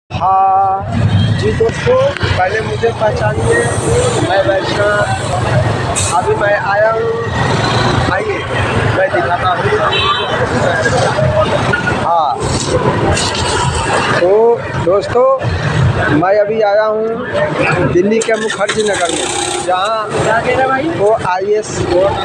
हाँ जी दोस्तों, पहले मुझे पहचानिए, मैं वैष्णव। अभी मैं आया हूँ, आइए मैं दिखाता हूँ। हाँ तो दोस्तों, मैं अभी आया हूँ दिल्ली के मुखर्जी नगर में, जहाँ वो IAS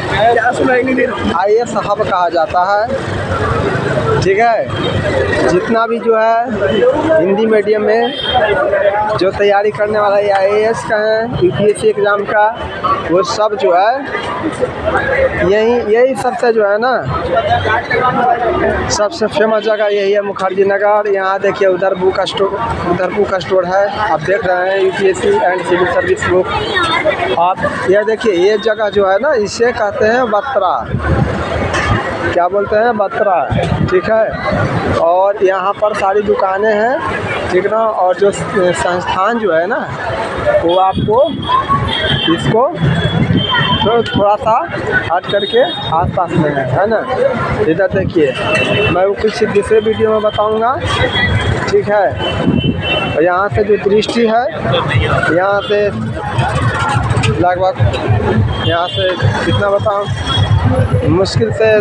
हब कहा जाता है। ठीक है, जितना भी जो है हिंदी मीडियम में जो तैयारी करने वाला है IAS का है, UPSC एग्ज़ाम का, वो सब जो है यही सबसे जो है ना, सबसे फेमस जगह यही है मुखर्जी नगर। यहाँ देखिए उधर बुक स्टोर है, आप देख रहे हैं UPSC and civil service book. आप यह देखिए, ये जगह जो है ना, इसे कहते हैं बत्रा, क्या बोलते हैं, बत्रा। ठीक है, और यहाँ पर सारी दुकानें हैं, ठीक ना। और जो संस्थान जो है ना, वो आपको इसको तो थोड़ा सा हट करके आसपास में है ना। इधर देखिए, मैं वो कुछ दूसरे वीडियो में बताऊंगा। ठीक है, और यहाँ से जो दृष्टि है, यहाँ से लगभग, यहाँ से कितना बताऊँ, मुश्किल से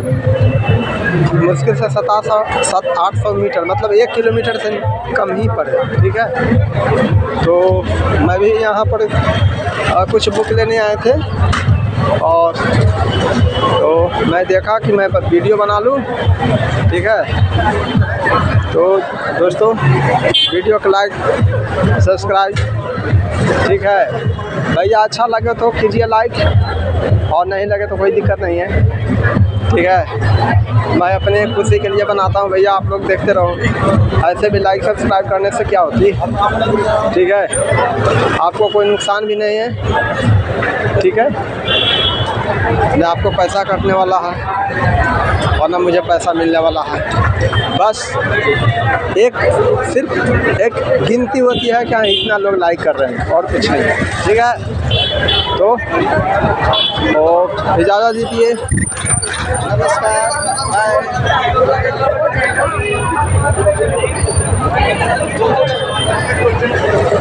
700-800 मीटर, मतलब 1 किलोमीटर से कम ही पड़े। ठीक है, तो मैं भी यहाँ पर कुछ बुक लेने आए थे, और तो मैं देखा कि मैं वीडियो बना लूँ। ठीक है, तो दोस्तों वीडियो को लाइक सब्सक्राइब, ठीक है भैया, अच्छा लगे तो कीजिए लाइक, और नहीं लगे तो कोई दिक्कत नहीं है। ठीक है, मैं अपने खुशी के लिए बनाता हूँ भैया, आप लोग देखते रहो। ऐसे भी लाइक सब्सक्राइब करने से क्या होती है, ठीक है, आपको कोई नुकसान भी नहीं है। ठीक है, ना आपको पैसा कटने वाला है और ना मुझे पैसा मिलने वाला है। बस सिर्फ एक गिनती होती है कि हाँ इतना लोग लाइक कर रहे हैं, और कुछ नहीं। ठीक है, तो इजाज़त दीजिए, नमस्कार, बाय।